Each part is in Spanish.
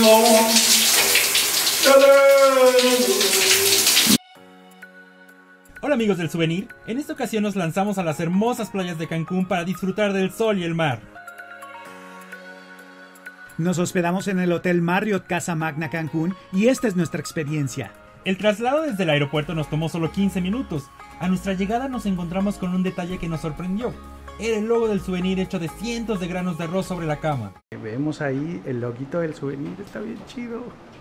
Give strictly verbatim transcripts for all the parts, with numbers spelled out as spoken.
Hola amigos del souvenir, en esta ocasión nos lanzamos a las hermosas playas de Cancún para disfrutar del sol y el mar. Nos hospedamos en el Hotel Marriott Casa Magna Cancún y esta es nuestra experiencia. El traslado desde el aeropuerto nos tomó solo quince minutos. A nuestra llegada nos encontramos con un detalle que nos sorprendió. Era el logo del souvenir hecho de cientos de granos de arroz sobre la cama. Vemos ahí el loguito del souvenir, está bien chido.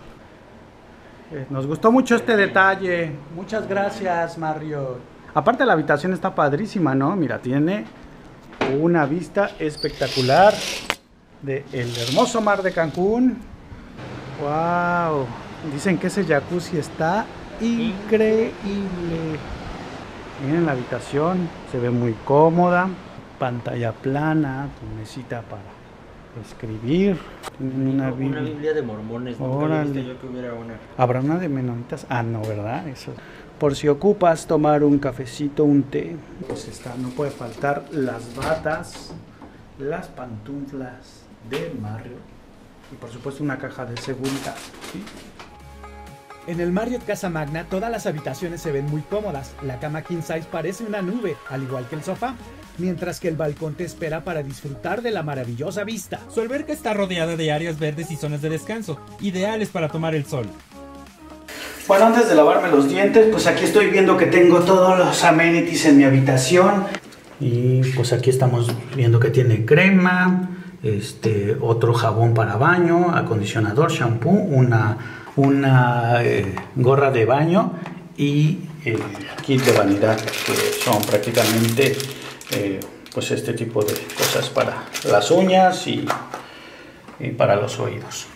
Nos gustó mucho este detalle. Muchas gracias, Marriott. Aparte la habitación está padrísima, ¿no? Mira, tiene una vista espectacular del hermoso mar de Cancún. ¡Wow! Dicen que ese jacuzzi está increíble. Miren la habitación, se ve muy cómoda. Pantalla plana, tu mesita para escribir. Tienen una, una biblia. biblia de mormones. Nunca he visto yo que hubiera una. ¿Habrá una de menonitas? Ah, no, ¿verdad? Eso. Por si ocupas tomar un cafecito, un té. Pues está, no puede faltar las batas, las pantuflas de Marriott y por supuesto una caja de seguridad, ¿sí? En el Marriott Casa Magna todas las habitaciones se ven muy cómodas. La cama king size parece una nube, al igual que el sofá, mientras que el balcón te espera para disfrutar de la maravillosa vista. Su alberca está rodeada de áreas verdes y zonas de descanso, ideales para tomar el sol. Bueno, antes de lavarme los dientes, pues aquí estoy viendo que tengo todos los amenities en mi habitación. Y pues aquí estamos viendo que tiene crema, este, otro jabón para baño, acondicionador, shampoo, una, una eh, gorra de baño y el kit de vanidad, que son prácticamente eh, pues este tipo de cosas para las uñas y, y para los oídos.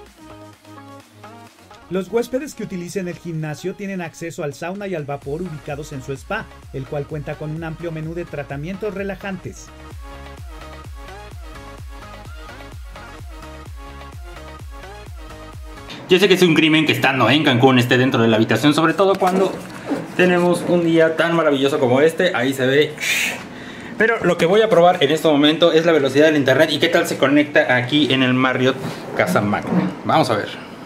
Los huéspedes que utilicen el gimnasio tienen acceso al sauna y al vapor ubicados en su spa, el cual cuenta con un amplio menú de tratamientos relajantes. Yo sé que es un crimen que estando en Cancún esté dentro de la habitación, sobre todo cuando tenemos un día tan maravilloso como este. Ahí se ve. Pero lo que voy a probar en este momento es la velocidad del internet y qué tal se conecta aquí en el Marriott Casa Magna. Vamos a ver.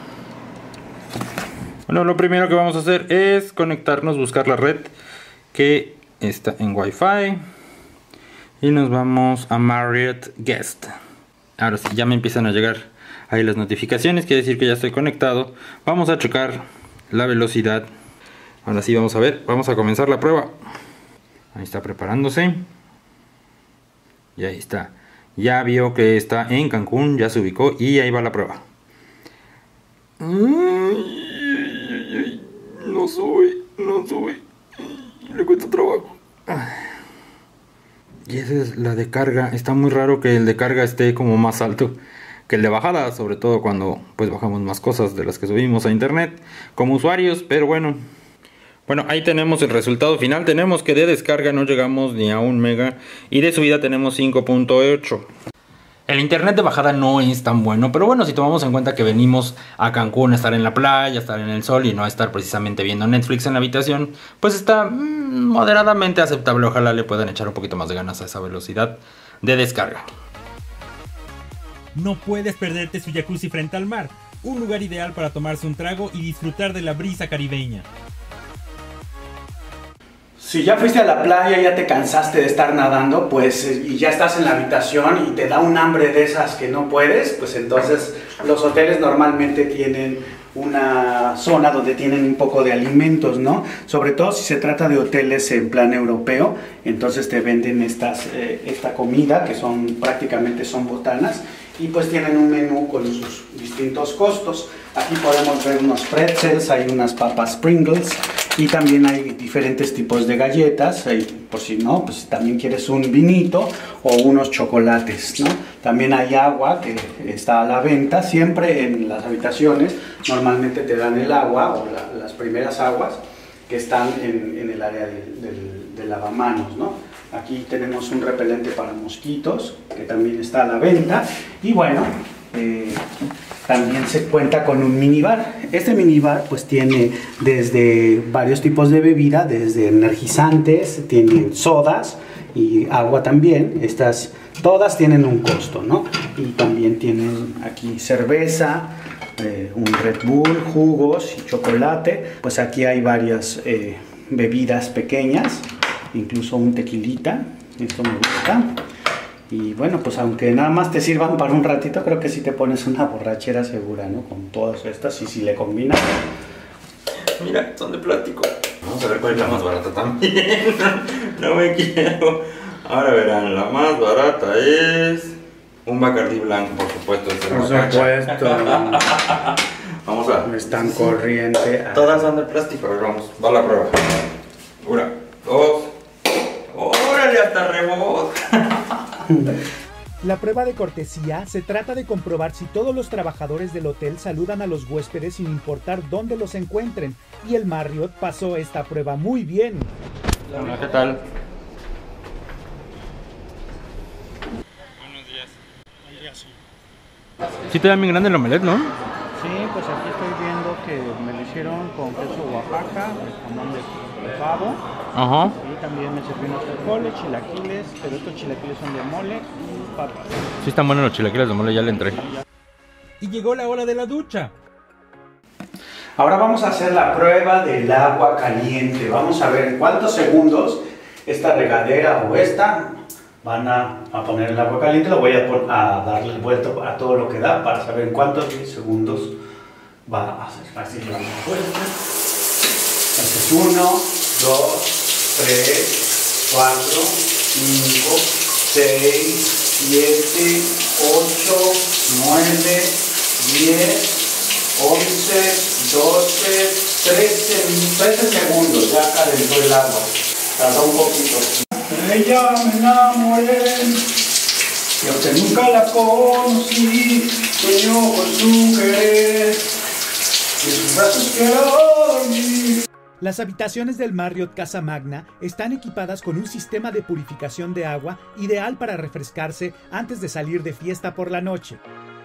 Bueno, lo primero que vamos a hacer es conectarnos, buscar la red que está en Wi-Fi y nos vamos a Marriott Guest. Ahora sí, ya me empiezan a llegar ahí las notificaciones, quiere decir que ya estoy conectado. Vamos a checar la velocidad. Ahora sí, vamos a ver, vamos a comenzar la prueba. Ahí está preparándose. Y ahí está. Ya vio que está en Cancún, ya se ubicó y ahí va la prueba. No sube, no sube. Le cuesta trabajo. Y esa es la de carga. Está muy raro que el de carga esté como más alto que el de bajada, sobre todo cuando pues bajamos más cosas de las que subimos a internet como usuarios, pero bueno. Bueno, ahí tenemos el resultado final. Tenemos que de descarga no llegamos ni a un mega y de subida tenemos cinco punto ocho. El internet de bajada no es tan bueno, pero bueno, si tomamos en cuenta que venimos a Cancún a estar en la playa, a estar en el sol y no a estar precisamente viendo Netflix en la habitación, pues está mmm, moderadamente aceptable. Ojalá le puedan echar un poquito más de ganas a esa velocidad de descarga. No puedes perderte su jacuzzi frente al mar, un lugar ideal para tomarse un trago y disfrutar de la brisa caribeña. Si ya fuiste a la playa, ya te cansaste de estar nadando, pues y ya estás en la habitación y te da un hambre de esas que no puedes, pues entonces los hoteles normalmente tienen una zona donde tienen un poco de alimentos, ¿no? Sobre todo si se trata de hoteles en plan europeo, entonces te venden estas, eh, esta comida que son prácticamente son botanas y pues tienen un menú con sus distintos costos. Aquí podemos ver unos pretzels, hay unas papas Pringles y también hay diferentes tipos de galletas, hay, por si no, pues también quieres un vinito o unos chocolates, ¿no? También hay agua que está a la venta, siempre en las habitaciones normalmente te dan el agua o la, las primeras aguas que están en, en el área del, del, del lavamanos, ¿no? Aquí tenemos un repelente para mosquitos que también está a la venta y bueno, eh, también se cuenta con un minibar. Este minibar pues tiene desde varios tipos de bebida, desde energizantes, tiene sodas y agua también. Estas todas tienen un costo, ¿no? Y también tienen aquí cerveza, eh, un Red Bull, jugos y chocolate. Pues aquí hay varias eh, bebidas pequeñas, incluso un tequilita, esto me gusta. Y bueno, pues aunque nada más te sirvan para un ratito, creo que sí te pones una borrachera segura, ¿no? Con todas estas, y si le combinas. Mira, son de plástico. Vamos a ver cuál es la más barata también. No, no me quiero. Ahora verán, la más barata es un Bacardí blanco, por supuesto. Por supuesto. Vamos a... Es tan corriente. Todas son de plástico. A ver, vamos, va la prueba. Una, dos. ¡Órale, hasta rebota! La prueba de cortesía se trata de comprobar si todos los trabajadores del hotel saludan a los huéspedes sin importar dónde los encuentren, y el Marriott pasó esta prueba muy bien. Hola, ¿qué tal? Buenos días. Buen día, sí. Sí te da bien grande el omelette, ¿no? Sí, pues aquí estoy viendo que me lo hicieron con queso Oaxaca, jamón de pavo. Ajá. Y también me sirvió unos frijoles, chilaquiles, pero estos chilaquiles son de mole y papas. Sí están buenos los chilaquiles de mole, ya le entré. Y llegó la hora de la ducha. Ahora vamos a hacer la prueba del agua caliente. Vamos a ver en cuántos segundos esta regadera o esta van a, a poner el agua caliente. Lo voy a, pon, a darle el vuelto a todo lo que da para saber en cuántos segundos va a hacer. Así que vamos a vuelta. Este es uno, dos, tres, cuatro, cinco, seis, siete, ocho, nueve, diez, once, doce, trece, trece segundos. Ya calentó el agua. Tardó un poquito. De ella me enamoré, y aunque nunca la conocí, sueño con su querer, y en sus brazos quiero dormir. Las habitaciones del Marriott Casa Magna están equipadas con un sistema de purificación de agua ideal para refrescarse antes de salir de fiesta por la noche.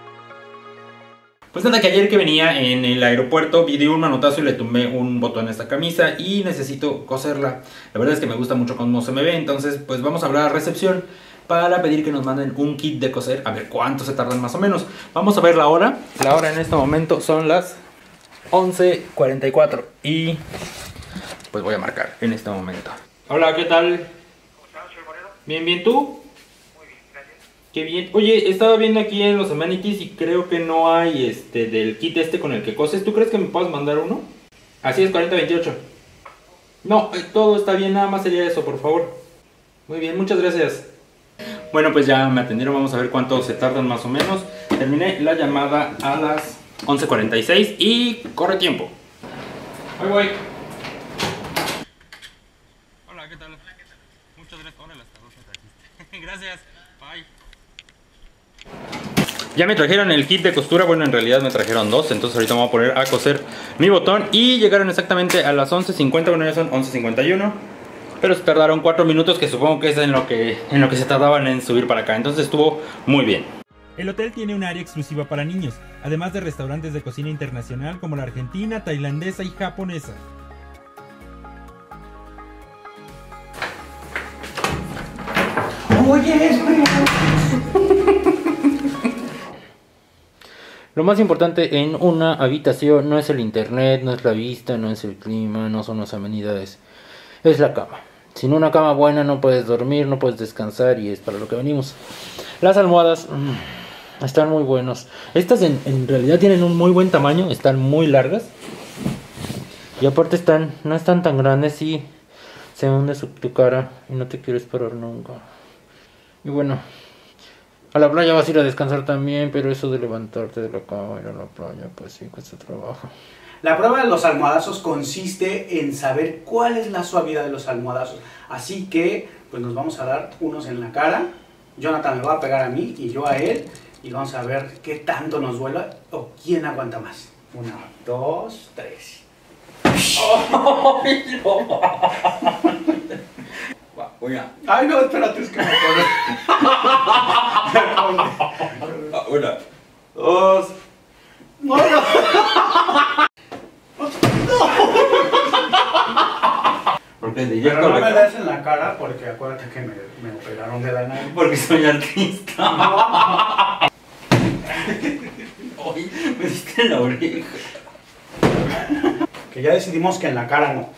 Pues nada, que ayer que venía en el aeropuerto vi de un manotazo y le tumbé un botón a esta camisa y necesito coserla. La verdad es que me gusta mucho cómo se me ve, entonces pues vamos a hablar a recepción para pedir que nos manden un kit de coser, a ver cuánto se tardan más o menos. Vamos a ver la hora. La hora en este momento son las once cuarenta y cuatro y pues voy a marcar en este momento. Hola, ¿qué tal? ¿Cómo estás, señor Moreno? Bien, bien, ¿tú? Muy bien, gracias. Qué bien. Oye, estaba viendo aquí en los amenities y creo que no hay este del kit este con el que coses. ¿Tú crees que me puedas mandar uno? Así es, cuarenta veintiocho. No, eh, todo está bien, nada más sería eso, por favor. Muy bien, muchas gracias. Bueno, pues ya me atendieron, vamos a ver cuánto se tardan más o menos. Terminé la llamada a las once cuarenta y seis y corre tiempo. Voy, voy. Hola, ¿qué tal? Muchas gracias. Ahora las dos me trajiste. Gracias. Bye. Ya me trajeron el kit de costura, bueno en realidad me trajeron dos, entonces ahorita me voy a poner a coser mi botón y llegaron exactamente a las once cincuenta, bueno ya son once cincuenta y uno, pero se tardaron cuatro minutos que supongo que es en lo que, en lo que se tardaban en subir para acá, entonces estuvo muy bien. El hotel tiene un área exclusiva para niños, además de restaurantes de cocina internacional como la argentina, tailandesa y japonesa. Oye, Lo más importante en una habitación no es el internet, no es la vista, no es el clima, no son las amenidades, es la cama. Sin una cama buena no puedes dormir, no puedes descansar y es para lo que venimos. Las almohadas mmm, están muy buenos. Estas en, en realidad tienen un muy buen tamaño, están muy largas. Y aparte están, no están tan grandes y se hunde su, tu cara y no te quieres parar nunca. Y bueno, a la playa vas a ir a descansar también, pero eso de levantarte de la cama y ir a la playa, pues sí, cuesta trabajo. La prueba de los almohadazos consiste en saber cuál es la suavidad de los almohadazos. Así que, pues nos vamos a dar unos en la cara. Jonathan me va a pegar a mí y yo a él. Y vamos a ver qué tanto nos duele o quién aguanta más. Una, dos, tres. ¡Oh, no! Una. Ay, no, espérate, es que me pone. Una. Dos. No, no. Porque de Pero no me des en la cara porque acuérdate que me, me operaron de la nariz. Porque soy artista. No. Hoy me diste en la oreja. Que ya decidimos que en la cara no.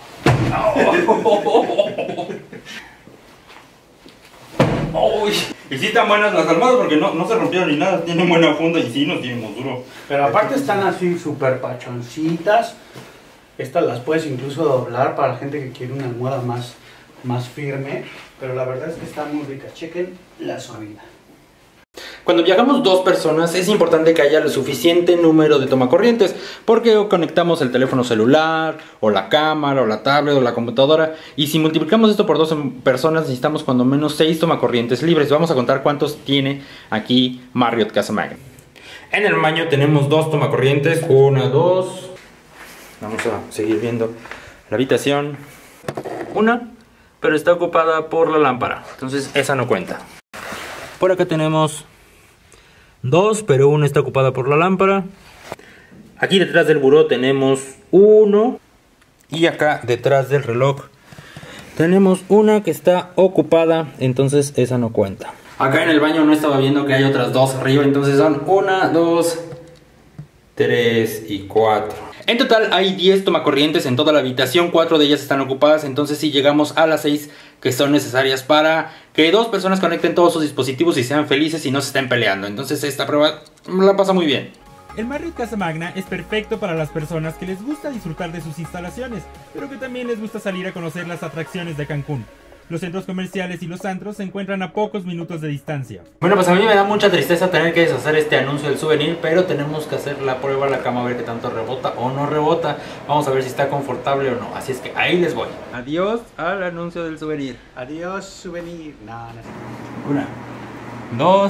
Oh, y sí están buenas las almohadas porque no, no se rompieron ni nada, tienen buena funda y sí nos dimos duro. Pero aparte están así súper pachoncitas. Estas las puedes incluso doblar para la gente que quiere una almohada más, más firme. Pero la verdad es que están muy ricas. Chequen la suavidad. Cuando viajamos dos personas es importante que haya el suficiente número de tomacorrientes porque conectamos el teléfono celular o la cámara o la tablet o la computadora y si multiplicamos esto por dos personas necesitamos cuando menos seis tomacorrientes libres. Vamos a contar cuántos tiene aquí Marriott Casa Magna. En el baño tenemos dos tomacorrientes, una, dos. Vamos a seguir viendo la habitación. Una, pero está ocupada por la lámpara, entonces esa no cuenta. Por acá tenemos dos, pero una está ocupada por la lámpara. Aquí detrás del buró tenemos uno. Y acá detrás del reloj tenemos una que está ocupada, entonces esa no cuenta. Acá en el baño no estaba viendo que hay otras dos arriba, entonces son una, dos, tres y cuatro. En total hay diez tomacorrientes en toda la habitación, cuatro de ellas están ocupadas, entonces sí llegamos a las seis que son necesarias para que dos personas conecten todos sus dispositivos y sean felices y no se estén peleando. Entonces esta prueba la pasa muy bien. El Marriott Casa Magna es perfecto para las personas que les gusta disfrutar de sus instalaciones, pero que también les gusta salir a conocer las atracciones de Cancún. Los centros comerciales y los antros se encuentran a pocos minutos de distancia. Bueno, pues a mí me da mucha tristeza tener que deshacer este anuncio del souvenir, pero tenemos que hacer la prueba a la cama a ver qué tanto rebota o no rebota. Vamos a ver si está confortable o no, así es que ahí les voy. Adiós al anuncio del souvenir. Adiós, souvenir. No, no. Una, dos.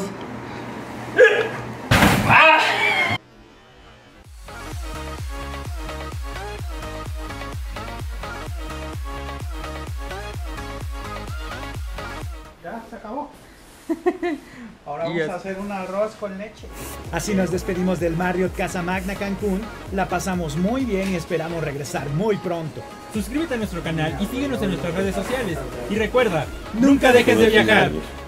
¡Ah! Ya, se acabó. Ahora vamos Yes. a hacer un arroz con leche. Así nos despedimos del Marriott Casa Magna Cancún. La pasamos muy bien y esperamos regresar muy pronto. Suscríbete a nuestro canal y síguenos en nuestras redes sociales. Y recuerda, nunca dejes de viajar.